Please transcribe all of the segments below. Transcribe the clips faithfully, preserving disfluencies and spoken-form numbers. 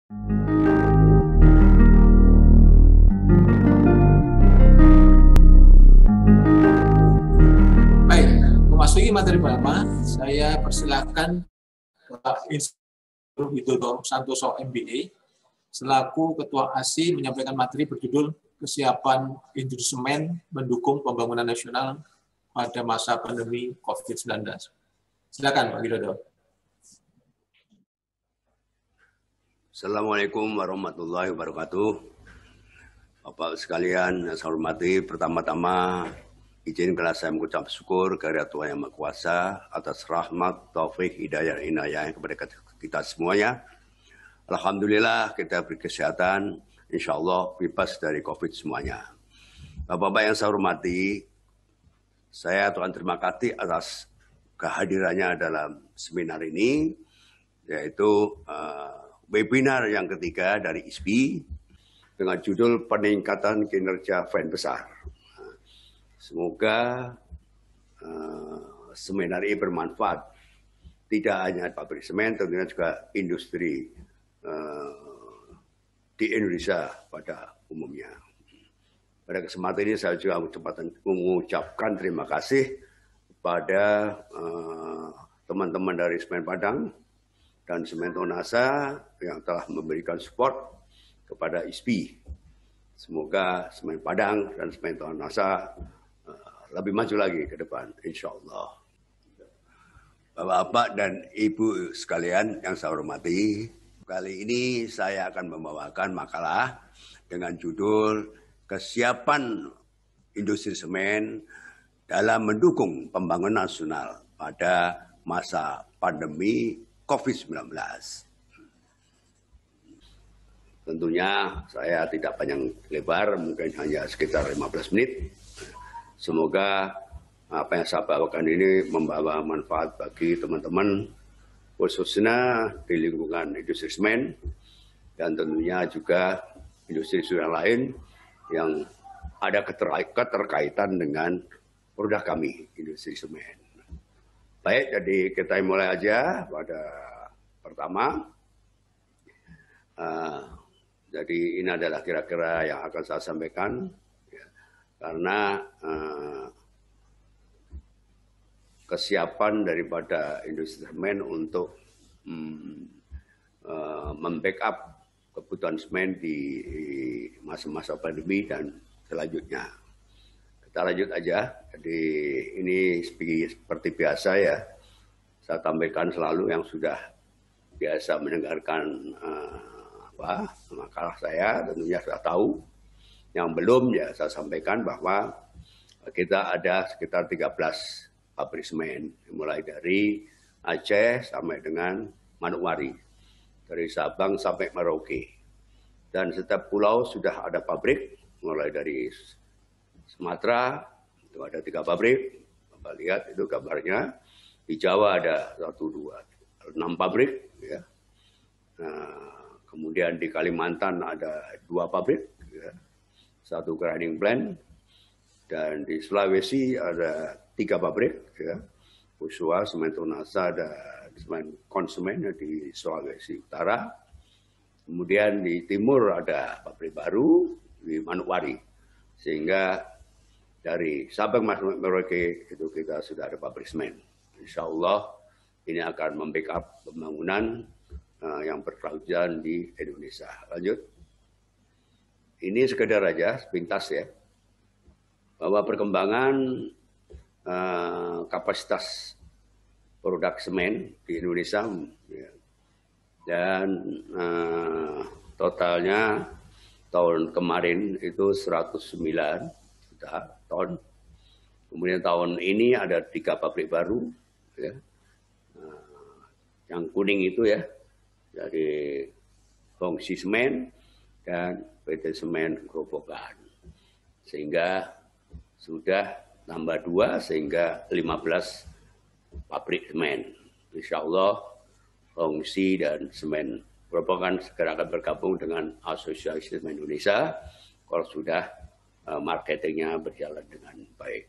Baik, memasuki materi pertama, saya persilahkan Bapak Insinyur Widodo Santoso M B A selaku Ketua A S I menyampaikan materi berjudul Kesiapan Industri Semen Mendukung Pembangunan Nasional pada masa pandemi COVID sembilan belas. Silakan Pak Widodo. Assalamualaikum warahmatullahi wabarakatuh. Bapak sekalian yang saya hormati, pertama-tama izinkanlah saya mengucap syukur kepada Tuhan Yang Maha Kuasa atas rahmat, taufik, hidayah, inayah kepada kita semuanya. Alhamdulillah kita berkesehatan, insya Allah bebas dari COVID semuanya. Bapak-bapak yang saya hormati, saya Tuhan terima kasih atas kehadirannya dalam seminar ini, yaitu uh, webinar yang ketiga dari I S P I dengan judul Peningkatan Kinerja F A N Besar. Semoga uh, seminar ini bermanfaat, tidak hanya pabrik semen, tentunya juga industri uh, di Indonesia pada umumnya. Pada kesempatan ini saya juga mengucapkan terima kasih kepada teman-teman uh, dari Semen Padang dan Semen Tonasa yang telah memberikan support kepada I S P I. Semoga Semen Padang dan Semen Tonasa uh, lebih maju lagi ke depan, insya Allah. Bapak-bapak dan Ibu sekalian yang saya hormati, kali ini saya akan membawakan makalah dengan judul Kesiapan Industri Semen dalam Mendukung Pembangunan Nasional pada masa pandemi COVID sembilan belas. Tentunya saya tidak panjang lebar, mungkin hanya sekitar lima belas menit. Semoga apa yang saya bawakan ini membawa manfaat bagi teman-teman, khususnya di lingkungan industri semen, dan tentunya juga industri-industri yang lain yang ada keterkaitan dengan produk kami, industri semen. Baik, jadi kita mulai aja pada pertama. Uh, jadi ini adalah kira-kira yang akan saya sampaikan, ya, karena uh, kesiapan daripada industri semen untuk um, uh, membackup kebutuhan semen di masa-masa pandemi dan selanjutnya. Kita lanjut aja. Jadi ini seperti biasa ya, saya tampilkan selalu yang sudah biasa mendengarkan uh, apa makalah saya tentunya sudah tahu. Yang belum ya saya sampaikan bahwa kita ada sekitar tiga belas pabrik semen, mulai dari Aceh sampai dengan Manokwari, dari Sabang sampai Merauke. Dan setiap pulau sudah ada pabrik, mulai dari Sumatera, itu ada tiga pabrik. Bapak lihat itu gambarnya. Di Jawa ada satu, dua, enam pabrik. Ya. Nah, kemudian di Kalimantan ada dua pabrik, ya. Satu grinding plant. Dan di Sulawesi ada tiga pabrik. Ya. Usua, Semen Tonasa, ada semen konsumen di Sulawesi Utara. Kemudian di timur ada pabrik baru di Manokwari. Sehingga dari Sabang sampai Merauke itu kita sudah ada pabrik semen. Insya Allah ini akan membackup pembangunan uh, yang berkelanjutan di Indonesia. Lanjut. Ini sekedar aja, sepintas ya. Bahwa perkembangan uh, kapasitas produk semen di Indonesia ya, dan uh, totalnya tahun kemarin itu seratus sembilan juta ton. Kemudian tahun ini ada tiga pabrik baru, ya. Uh, yang kuning itu ya, dari Hongxi Semen dan P T Semen Grobogan. Sehingga sudah tambah dua, sehingga lima belas pabrik semen. Insya Allah Hongxi dan Semen Grobogan segera akan bergabung dengan Asosiasi Semen Indonesia kalau sudah uh, marketingnya berjalan dengan baik.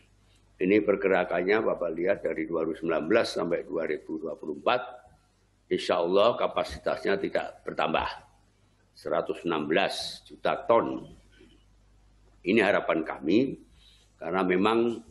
Ini pergerakannya Bapak lihat dari dua ribu sembilan belas sampai dua ribu dua puluh empat insya Allah kapasitasnya tidak bertambah, seratus enam belas juta ton. Ini harapan kami, karena memang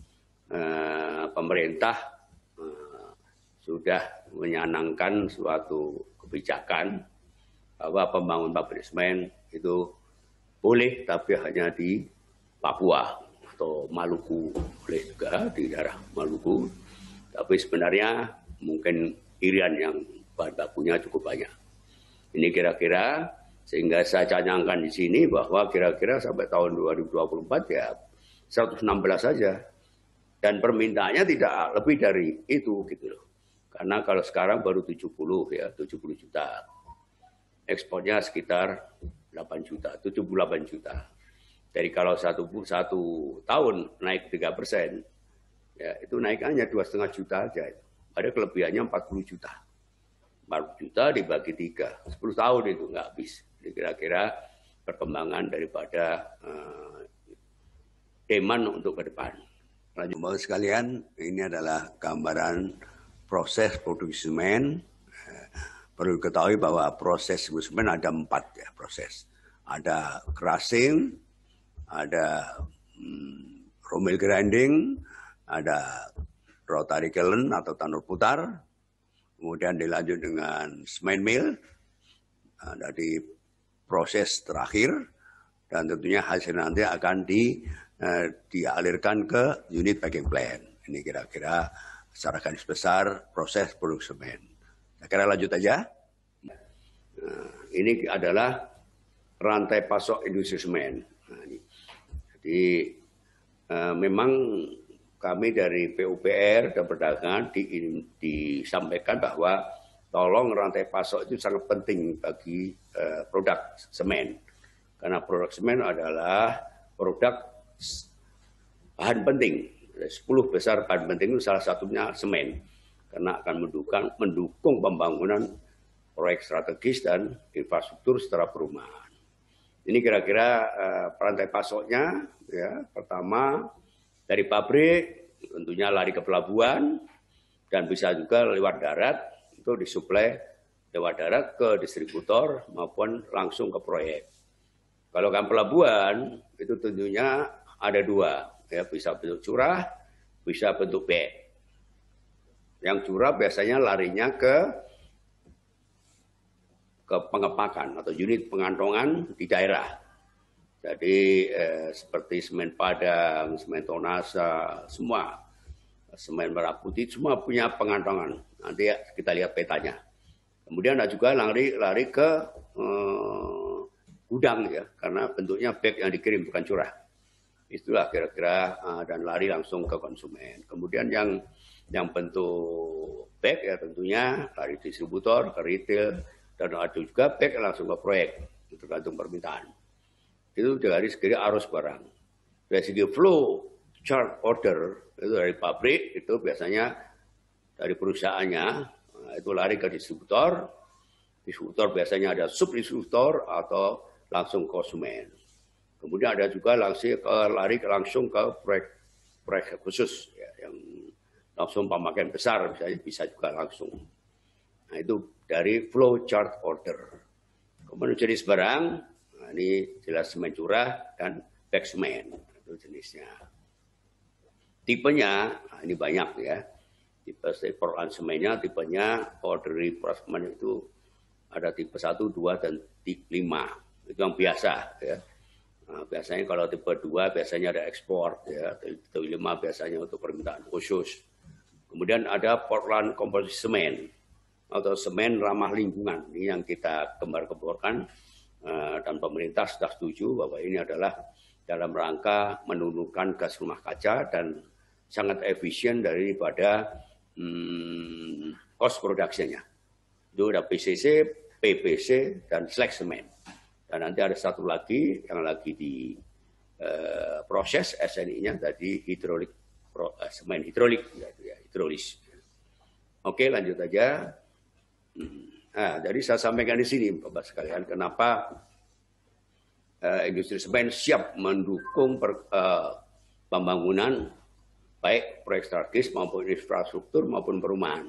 eh, pemerintah eh, sudah menyanangkan suatu kebijakan bahwa pembangunan pabrik semen itu boleh, tapi hanya di Papua atau Maluku, boleh juga di daerah Maluku. Tapi sebenarnya mungkin Irian yang bahan bakunya cukup banyak. Ini kira-kira, sehingga saya canangkan di sini bahwa kira-kira sampai tahun dua ribu dua puluh empat ya seratus enam belas saja. Dan permintaannya tidak lebih dari itu gitu loh. Karena kalau sekarang baru tujuh puluh ya, tujuh puluh juta. Ekspornya sekitar delapan juta, tujuh puluh delapan juta. Jadi kalau satu, satu tahun naik tiga persen, ya itu naikannya dua setengah juta aja. Ada kelebihannya empat puluh juta. empat puluh juta dibagi tiga, sepuluh tahun itu nggak habis. Jadi kira-kira perkembangan daripada uh, demand untuk ke depan. Bapak sekalian, ini adalah gambaran proses produksi semen. Perlu diketahui bahwa proses semen ada empat ya proses. Ada crushing, ada hmm, raw mill grinding, ada rotary kiln atau tanur putar, kemudian dilanjut dengan cement mill, ada di proses terakhir, dan tentunya hasil nanti akan di, eh, dialirkan ke unit packing plant. Ini kira-kira secara garis besar proses produksi semen. Saya kira lanjut aja. Nah, ini adalah rantai pasok industri semen. Nah, ini. Jadi eh, memang kami dari P U P R dan Perdagangan di, disampaikan bahwa tolong rantai pasok itu sangat penting bagi eh, produk semen. Karena produk semen adalah produk bahan penting. sepuluh besar bahan penting itu salah satunya semen. Karena akan mendukung, mendukung pembangunan proyek strategis dan infrastruktur secara perumahan. Ini kira-kira uh, rantai pasoknya. Ya, pertama dari pabrik, tentunya lari ke pelabuhan, dan bisa juga lewat darat, itu disuplai lewat darat ke distributor maupun langsung ke proyek. Kalau kan pelabuhan, itu tentunya ada dua, ya, bisa bentuk curah, bisa bentuk bag. Yang curah biasanya larinya ke ke pengepakan atau unit pengantongan di daerah. Jadi eh, seperti semen Padang, semen Tonasa, semua semen Merah Putih semua punya pengantongan. Nanti ya, kita lihat petanya. Kemudian ada juga lari lari ke eh, gudang ya, karena bentuknya bag yang dikirim bukan curah. Itulah kira-kira uh, dan lari langsung ke konsumen. Kemudian yang yang bentuk bag ya tentunya lari distributor ke retail, dan ada juga bag langsung ke proyek, tergantung permintaan. Itu dari segi arus barang. Dari segi flow chart order itu dari pabrik itu biasanya dari perusahaannya nah, itu lari ke distributor. Distributor biasanya ada subdistributor atau langsung konsumen. Kemudian ada juga langsung ke lari langsung ke proyek proyek khusus ya, yang langsung pemakaian besar misalnya bisa juga langsung. Nah itu dari flow chart order. Kemudian jenis barang, nah, ini jelas semen curah dan bag semen itu jenisnya. Tipenya, nah, ini banyak ya. Tipe perolehan semennya, tipenya ordinary semen itu ada tipe satu, dua, dan tipe lima. Itu yang biasa ya. Nah, biasanya kalau tipe dua biasanya ada ekspor ya, tipe lima biasanya untuk permintaan khusus. Kemudian ada Portland Composite Semen atau semen ramah lingkungan. Ini yang kita gembar-gemborkan uh, dan pemerintah sudah setuju bahwa ini adalah dalam rangka menurunkan gas rumah kaca dan sangat efisien daripada hmm, cost production-nya. Itu ada P C C, P P C, dan slag semen. Dan nanti ada satu lagi yang lagi di uh, proses S N I-nya tadi hidrolik pro, uh, semen hidrolik ya, ya, hidrolis. Oke, lanjut aja. Nah, jadi saya sampaikan di sini Bapak sekalian kenapa uh, industri semen siap mendukung per, uh, pembangunan baik proyek strategis maupun infrastruktur maupun perumahan.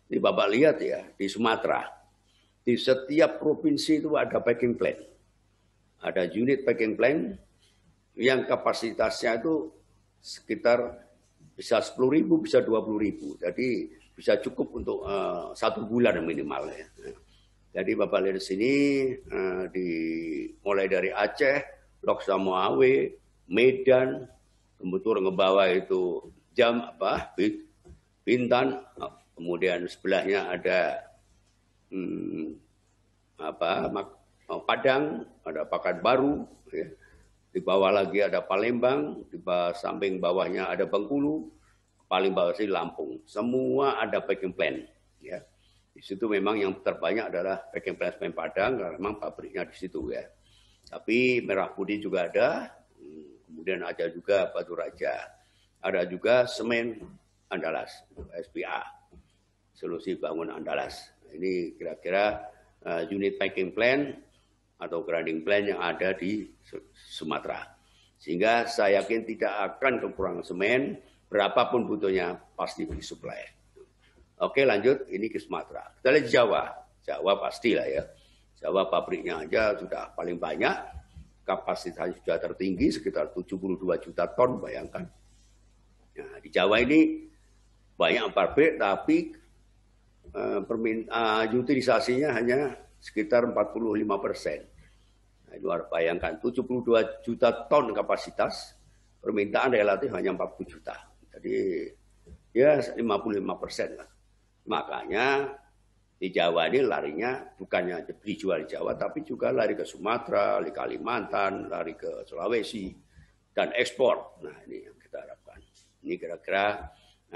Ini Bapak lihat ya, di Sumatera, di setiap provinsi itu ada packing plant. Ada unit packing plant yang kapasitasnya itu sekitar bisa sepuluh ribu, bisa dua puluh ribu. Jadi bisa cukup untuk uh, satu bulan minimal ya. Jadi Bapak lihat di sini, uh, di, mulai dari Aceh, Lok Samoawe, Medan, kemudian ngebawa itu jam apa, Bintan, kemudian sebelahnya ada hmm, apa, Padang, ada Pekanbaru, ya. Di bawah lagi ada Palembang, di bawah, samping bawahnya ada Bengkulu, paling bawah sini Lampung. Semua ada packing plant. Ya. Di situ memang yang terbanyak adalah packing plant semen Padang, karena memang pabriknya di situ ya. Tapi Merah Putih juga ada, kemudian ada juga Batu Raja, ada juga semen Andalas, S P A, Solusi Bangun Andalas. Ini kira-kira uh, unit packing plant atau grinding plant yang ada di Sumatera. Sehingga saya yakin tidak akan kekurangan semen, berapapun butuhnya pasti disuplai. Oke lanjut, ini ke Sumatera. Kita lihat Jawa, Jawa pastilah ya. Jawa pabriknya aja sudah paling banyak, kapasitasnya sudah tertinggi sekitar tujuh puluh dua juta ton, bayangkan. Nah, di Jawa ini banyak pabrik, tapi uh, uh, utilisasinya hanya sekitar empat puluh lima persen. Nah, itu harus bayangkan, tujuh puluh dua juta ton kapasitas, permintaan relatif hanya empat puluh juta. Jadi ya lima puluh lima persen lah. Makanya di Jawa ini larinya bukannya dijual di Jawa, tapi juga lari ke Sumatera, lari ke Kalimantan, lari ke Sulawesi, dan ekspor. Nah ini yang kita harapkan. Ini kira-kira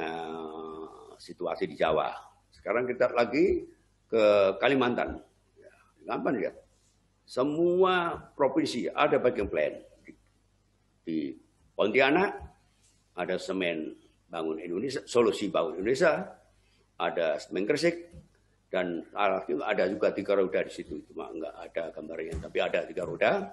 uh, situasi di Jawa. Sekarang kita lagi ke Kalimantan. Ya, Kalimantan ya. Semua provinsi ada packing plant. Di, di Pontianak ada semen Bangun Indonesia, Solusi Bangun Indonesia, ada semen Gresik, dan ada juga tiga roda di situ. Cuma enggak ada gambarnya, tapi ada tiga roda.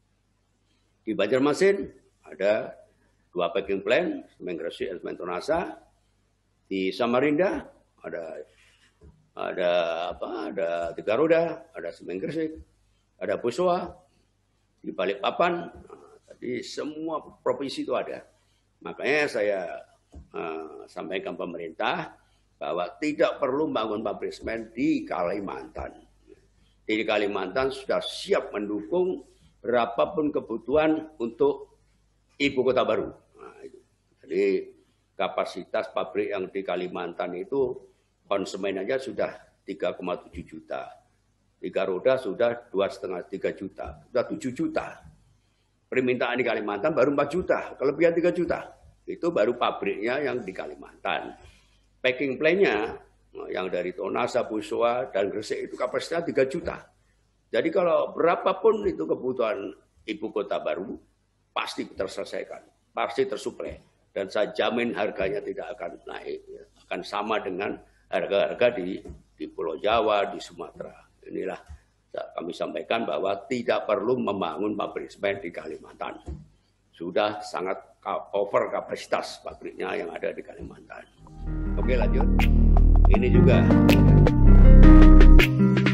Di Banjarmasin ada dua packing plant, semen Gresik dan semen Tonasa. Di Samarinda ada ada apa? Ada tiga roda, ada semen Gresik, ada Bosowa. Di Balikpapan, jadi semua provinsi itu ada. Makanya saya uh, sampaikan pemerintah bahwa tidak perlu membangun pabrik semen di Kalimantan. Di Kalimantan sudah siap mendukung berapapun kebutuhan untuk ibu kota baru. Nah, itu. Jadi kapasitas pabrik yang di Kalimantan itu konsumen aja sudah tiga koma tujuh juta. Tiga roda sudah dua koma lima tiga juta. Sudah tujuh juta. Permintaan di Kalimantan baru empat juta. Kelebihan tiga juta. Itu baru pabriknya yang di Kalimantan. Packing plant-nya yang dari Tonasa, Bosowa, dan Gresik itu kapasitasnya tiga juta. Jadi kalau berapapun itu kebutuhan ibu kota baru, pasti terselesaikan, pasti tersuplai. Dan saya jamin harganya tidak akan naik, ya. Akan sama dengan harga-harga di, di Pulau Jawa, di Sumatera. Inilah kami sampaikan bahwa tidak perlu membangun pabrik semen di Kalimantan. Sudah sangat over kapasitas pabriknya yang ada di Kalimantan. Oke lanjut, ini juga